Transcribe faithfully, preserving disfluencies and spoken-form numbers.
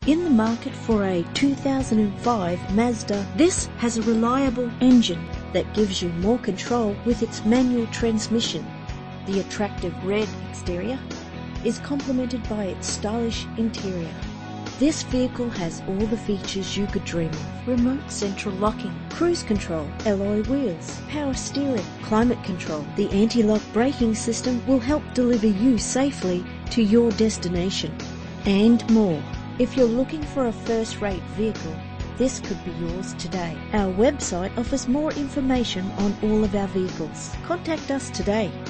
In the market for a two thousand five Mazda, this has a reliable engine that gives you more control with its manual transmission. The attractive red exterior is complemented by its stylish interior. This vehicle has all the features you could dream of: remote central locking, cruise control, alloy wheels, power steering, climate control. The anti-lock braking system will help deliver you safely to your destination, and more. If you're looking for a first-rate vehicle, this could be yours today. Our website offers more information on all of our vehicles. Contact us today.